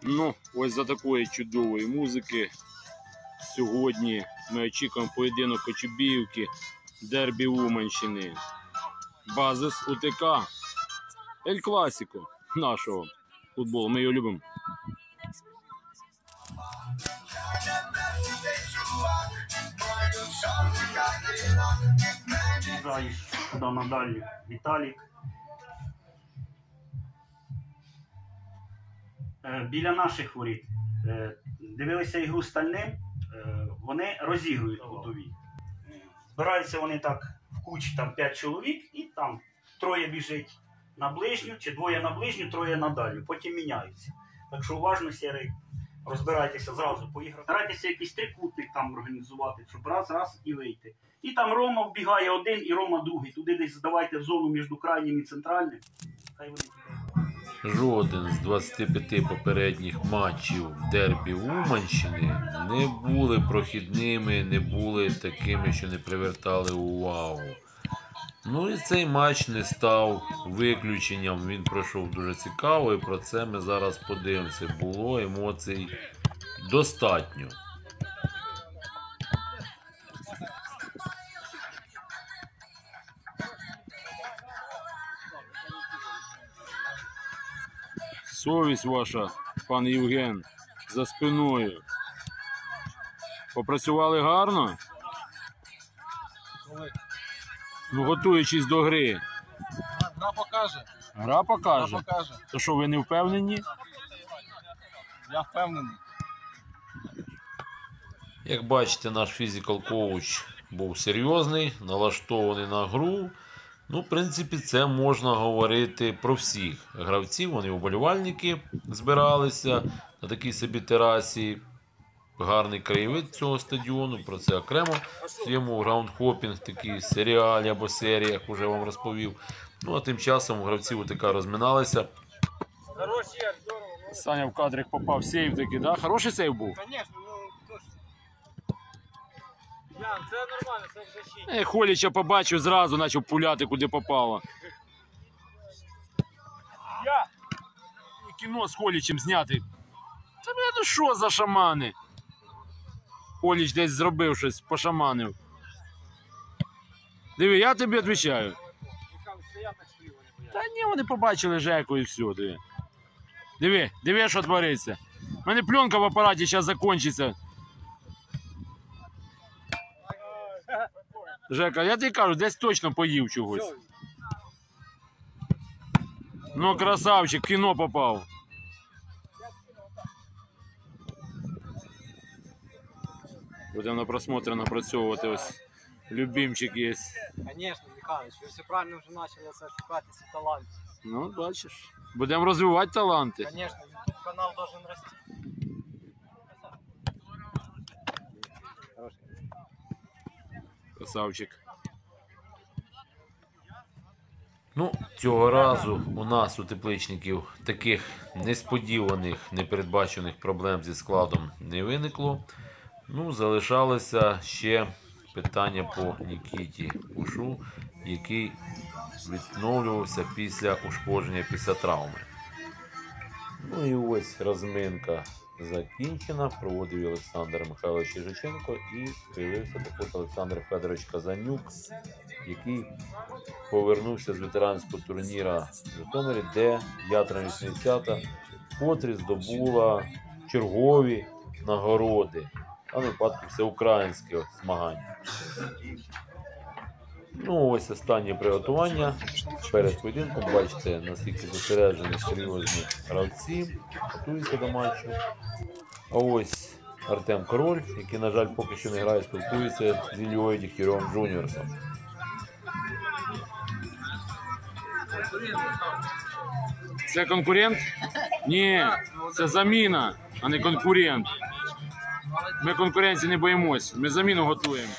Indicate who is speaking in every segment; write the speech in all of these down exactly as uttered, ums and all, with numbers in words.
Speaker 1: Ну, ось за такої чудової музики сьогодні ми очікуємо поєдинок Кочубіївки, дербі Уманщини. Базис УТК. Ель Класіко нашого футболу. Ми його любимо.
Speaker 2: Заїж туди надалі Віталік. Біля наших воріт дивилися ігру Стальним, вони розігрують кутові. Збираються вони так в кучі, там п'ять чоловік, і там троє біжить на ближню, чи двоє на ближню, троє на дальню, потім міняються. Так що уважно, Сірий, розбирайтеся зразу, поіграти. Старайтеся якийсь трикутник там організувати, щоб раз, раз і вийти. І там Рома вбігає один і Рома другий. Туди десь здавайте в зону між крайнім і центральним. Хай вони...
Speaker 3: Жоден з двадцяти п'яти попередніх матчів дербі Уманщини не були прохідними, не були такими, що не привертали увагу. Ну і цей матч не став виключенням, він пройшов дуже цікаво, і про це ми зараз подивимося. Було емоцій достатньо.
Speaker 1: Совість ваша, пан Євген, за спиною. Попрацювали гарно? Ну, готуючись до гри.
Speaker 4: Гра покаже.
Speaker 1: Гра покаже?
Speaker 4: Гра покаже.
Speaker 1: То що, ви не впевнені?
Speaker 4: Я впевнений.
Speaker 3: Як бачите, наш фізикал-коуч був серйозний, налаштований на гру. Ну, в принципі, це можна говорити про всіх гравців. Вони вболівальники збиралися на такій собі терасі. Гарний краєвид цього стадіону, про це окремо в своєму граундхопінг, такий серіалі або серіях, вже вам розповів. Ну, а тим часом гравці УТК розминалися.
Speaker 1: Саня в кадрик попав, сейв такий, да? Хороший сейв був?
Speaker 4: Звісно, ну, тож. Ян, це нормально, це в защиті.
Speaker 1: Е, Холіча побачив, зразу почав пуляти, куди попало.
Speaker 4: Я!
Speaker 1: І кіно з Холічем зняти. Та бля, ну що за шамани? Холіч десь зробив щось, пошаманив. Диви, я тобі відповідаю. Та ні, вони побачили Жеку і все, диви. Диви, диви, що твориться. У мене пленка в апараті зараз закінчиться. Жека, я тобі кажу, десь точно поїв чогось. Ну, красавчик, в кіно попав. Будемо на просмотр напрацьовувати, ось любимчик є.
Speaker 4: Звісно, Михайлович, ви все правильно вже почали це шукати ці таланти.
Speaker 1: Ну, бачиш. Будемо розвивати таланти.
Speaker 4: Звісно, YouTube канал должен рости.
Speaker 1: Красавчик.
Speaker 3: Ну, цього разу у нас, у тепличників, таких несподіваних, непередбачених проблем зі складом не виникло. Ну, залишалося ще питання по Нікіті Пушу, який відновлювався після ушкодження, після травми. Ну і ось розминка закінчена, проводив Олександр Михайлович Єжиченко і з'явився також Олександр Федорович Казанюк, який повернувся з ветеранського турніра в Житомирі, де Ятра вісімдесята вкотре здобула чергові нагороди, а на випадку всеукраїнського змагання. Ну, ось останнє приготування перед поєдинком. Бачите, наскільки зосереджені, серйозні гравці, готуються до матчу. А ось Артем Король, який, на жаль, поки що не грає, спілкується з Іллею Дігтярьовим Джуніорсом.
Speaker 1: Це конкурент? Ні, це заміна, а не конкурент. Ми конкуренції не боїмось, ми заміну готуємо.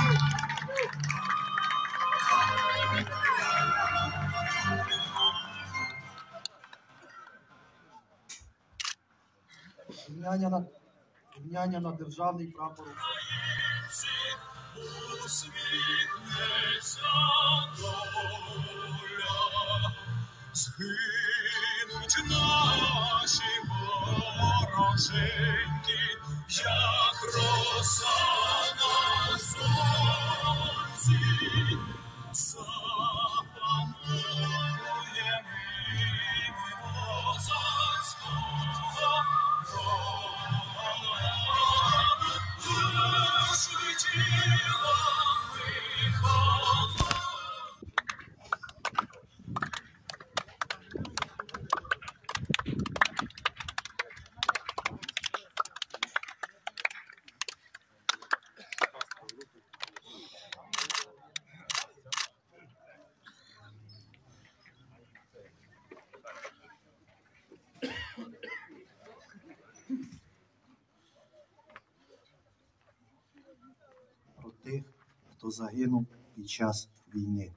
Speaker 5: Рівняння на, рівняння на державний прапор.
Speaker 6: Усміхнеться доля, згинуть наші вороженьки, як роса на сонці, запанує мимо козацького роду, душ летіла виходу.
Speaker 5: Про тих, хто загинув під час війни.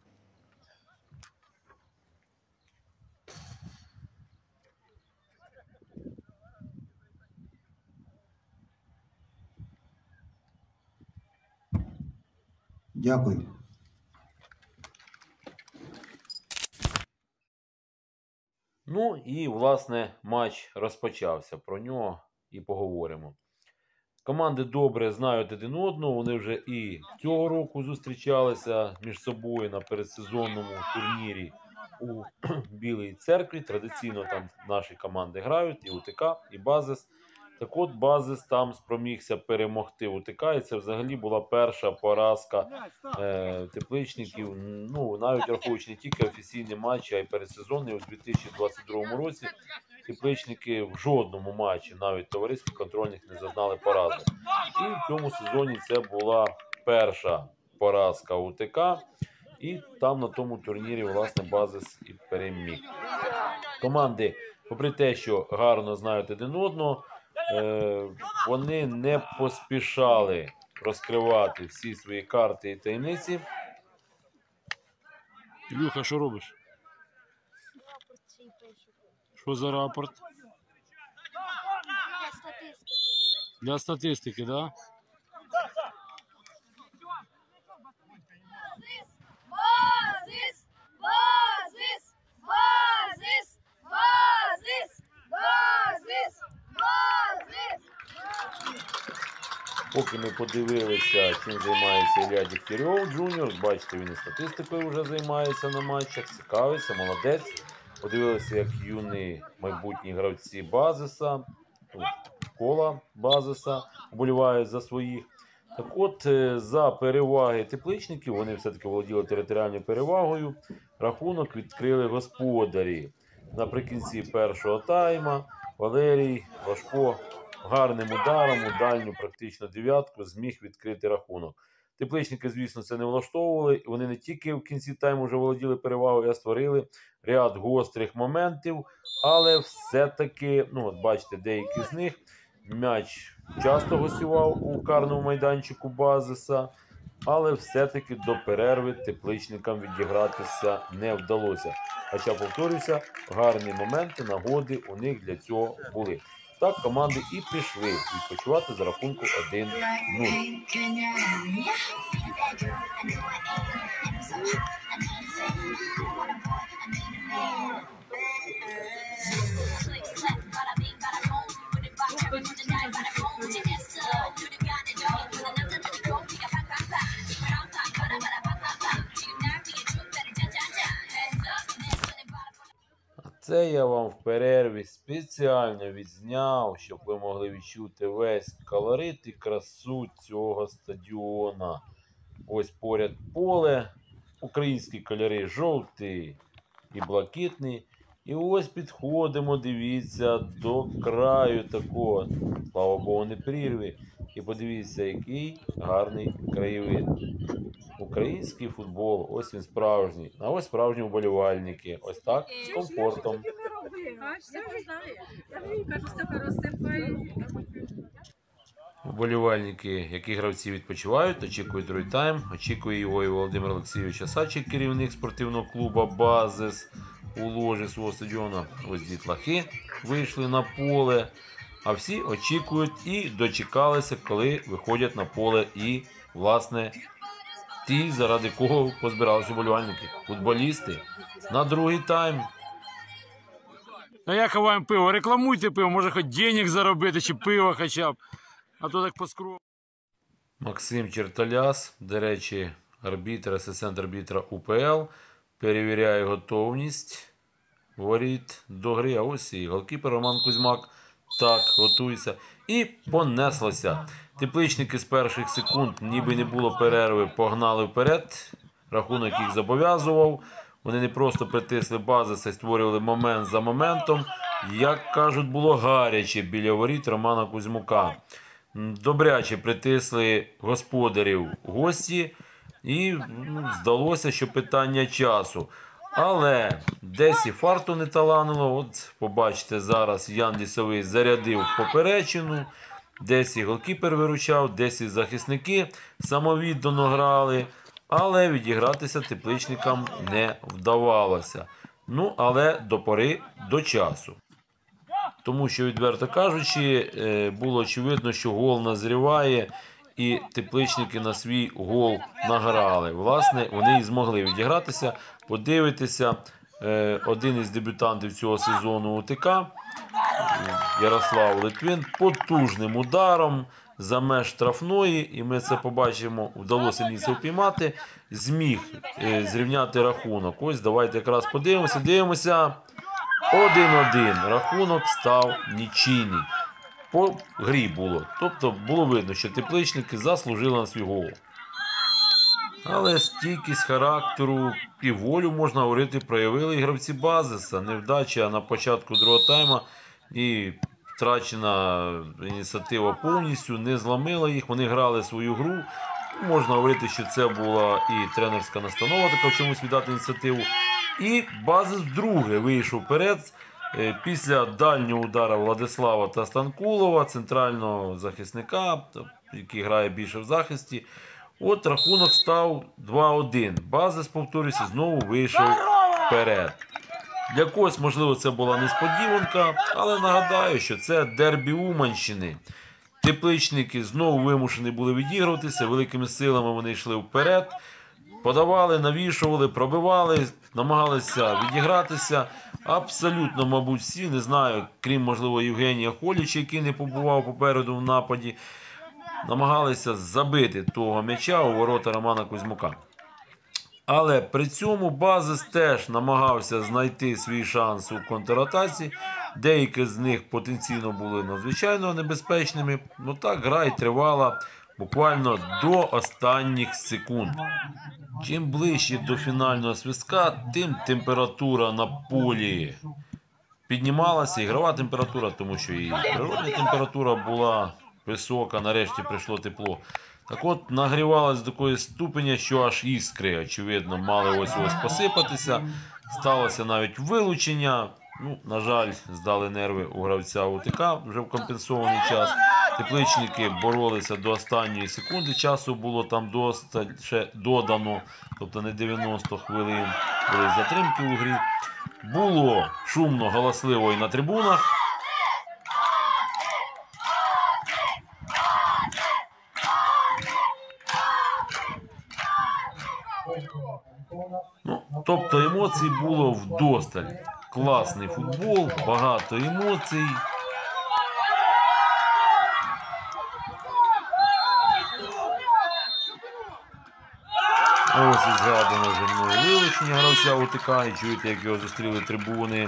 Speaker 5: Дякую.
Speaker 3: Ну і, власне, матч розпочався. Про нього і поговоримо. Команди добре знають один одного, вони вже і цього року зустрічалися між собою на передсезонному турнірі у Білій Церкві. Традиційно там наші команди грають, і УТК, і Базис. Так от Базис там спромігся перемогти УТК, і це взагалі була перша поразка е, тепличників, ну, навіть рахуючи не тільки офіційні матчі, а й передсезонні у дві тисячі двадцять другому році. Тепличники в жодному матчі, навіть товариських контрольних, не зазнали поразок. І в цьому сезоні це була перша поразка УТК. І там на тому турнірі, власне, Базис і переміг. Команди, попри те, що гарно знають один одного, е, вони не поспішали розкривати всі свої карти і таємниці.
Speaker 1: Ілюха, що робиш? Що за рапорт? Для статистики, да?
Speaker 7: Базис! Базис! Базис! Базис! Базис! Базис!
Speaker 3: Поки ми подивилися, чим займається Ілля Дігтярьов Джуніор, бачите, він і статистикою вже займається на матчах, цікавиться, молодець. Подивилися, як юні майбутні гравці Базиса, кола Базиса, вболівають за своїх. Так от, за переваги тепличників, вони все-таки володіли територіальною перевагою, рахунок відкрили господарі. Наприкінці першого тайма Валерій Важко гарним ударом у дальню практично дев'ятку зміг відкрити рахунок. Тепличники, звісно, це не влаштовували. Вони не тільки в кінці тайму вже володіли перевагою, а створили ряд гострих моментів. Але все-таки, ну от бачите, деякі з них, м'яч часто гостював у карному майданчику Базиса. Але все-таки до перерви тепличникам відігратися не вдалося. Хоча, повторюся, гарні моменти, нагоди у них для цього були. Так команди і пішли відпочивати за рахунку один нуль. Це я вам в перерві спеціально відзняв, щоб ви могли відчути весь колорит і красу цього стадіона. Ось поряд поле, українські кольори жовтий і блакитний. І ось підходимо, дивіться, до краю такого, слава Богу, не прірви. І подивіться, який гарний краєвид. Український футбол, ось він справжній. А ось справжні вболівальники. Ось так, з комфортом. Вболівальники, які гравці відпочивають, очікують другий тайм. Очікує його і Володимир Олексійович Осадчик, керівник спортивного клубу «Базис» у ложі свого стадіону. Ось дітлахи вийшли на поле. А всі очікують і дочекалися, коли виходять на поле і, власне, ті, заради кого позбиралися вболівальники, футболісти, на другий тайм.
Speaker 1: А я ховаємо пиво. Рекламуйте пиво, може хоч денег заробити, чи пиво хоча б. А то так поскромно.
Speaker 3: Максим Чертоляс, до речі, арбітр, асистент арбітра УПЛ, перевіряє готовність воріт до гри. А ось і голкіпер Роман Кузьмак. Так, готуйся. І понеслося. Тепличники з перших секунд, ніби не було перерви, погнали вперед. Рахунок їх зобов'язував. Вони не просто притисли Базиса і створювали момент за моментом. Як кажуть, було гаряче біля воріт Романа Кузьмука. Добряче притисли господарів гості. І ну, здалося, що питання часу. Але десь і фарту не таланило. От побачите, зараз Ян Лісовий зарядив поперечину. Десь і голкіпер виручав, десь і захисники самовіддано грали. Але відігратися тепличникам не вдавалося. Ну, але до пори, до часу. Тому що, відверто кажучи, було очевидно, що гол назріває. І тепличники на свій гол награли. Власне, вони і змогли відігратися. Подивитися, один із дебютантів цього сезону УТК, Ярослав Литвин, потужним ударом за меж штрафної, і ми це побачимо, вдалося місце впіймати, зміг зрівняти рахунок. Ось, давайте якраз подивимося, дивимося. один-один. Рахунок став нічийний. По грі було. Тобто було видно, що тепличники заслужили на свій гол. Але стійкість характеру і волю, можна говорити, проявили і гравці Базиса. Невдача на початку другого тайма і втрачена ініціатива повністю не зламила їх. Вони грали свою гру. Можна говорити, що це була і тренерська настанова, така в чомусь віддати ініціативу. І Базис вдруге вийшов вперед. Після дальнього удара Владислава та Станкулова, центрального захисника, який грає більше в захисті, от рахунок став два-один. Базис, повторюся, знову вийшов вперед. Для когось, можливо, це була несподіванка, але нагадаю, що це дербі Уманщини. Тепличники знову вимушені були відігруватися, великими силами вони йшли вперед, подавали, навішували, пробивали, намагалися відігратися. Абсолютно, мабуть, всі, не знаю, крім, можливо, Євгенія Холіча, який не побував попереду в нападі, намагалися забити того м'яча у ворота Романа Кузьмука. Але при цьому Базис теж намагався знайти свій шанс у контратаці. Деякі з них потенційно були надзвичайно небезпечними. Ну так, гра й тривала буквально до останніх секунд. Чим ближче до фінального свистка, тим температура на полі піднімалася, ігрова температура, тому що і природна температура була висока, нарешті прийшло тепло. Так от, нагрівалась до такої ступеня, що аж іскри, очевидно, мали ось-ось посипатися. Сталося навіть вилучення. Ну, на жаль, здали нерви у гравця УТК вже в компенсований час. Тепличники боролися до останньої секунди, часу було там досить ще додано, тобто не дев'яносто хвилин, були затримки у грі. Було шумно, галасливо і на трибунах. Ну, тобто емоцій було вдосталь. Класний футбол, багато емоцій. Ось і згадано вже мною вилучення гравця УТК, і чуєте, як його зустріли трибуни.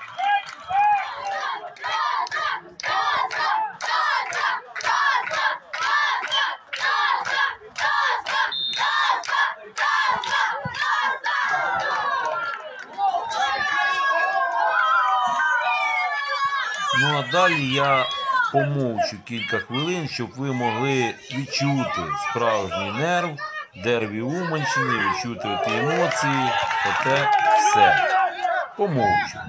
Speaker 3: Ну а далі я помовчу кілька хвилин, щоб ви могли відчути справжній нерв, дербі Уманщини, відчути ті емоції, оте все. Помовчу.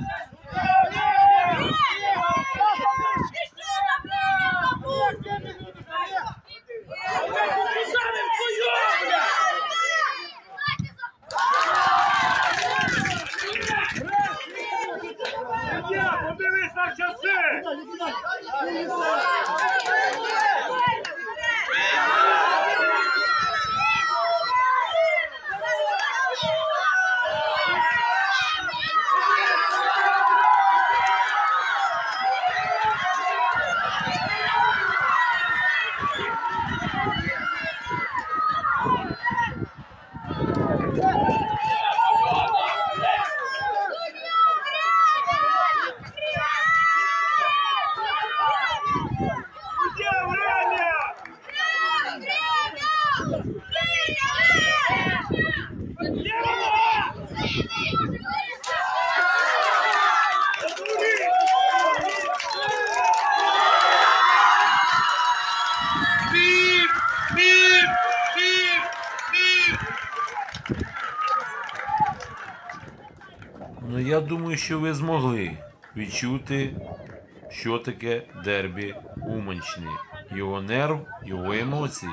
Speaker 3: Ну, я думаю, що ви змогли відчути, що таке дербі Уманщини. Його нерв, його емоції.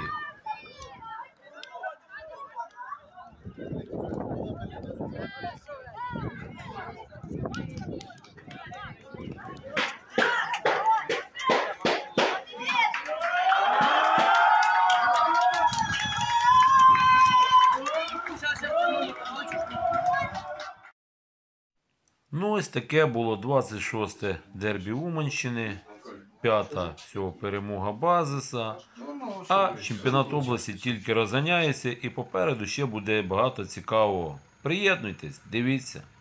Speaker 3: Ну, ось таке було двадцять шосте дербі Уманщини, п'ята всього перемога Базиса, а чемпіонат області тільки розганяється і попереду ще буде багато цікавого. Приєднуйтесь, дивіться.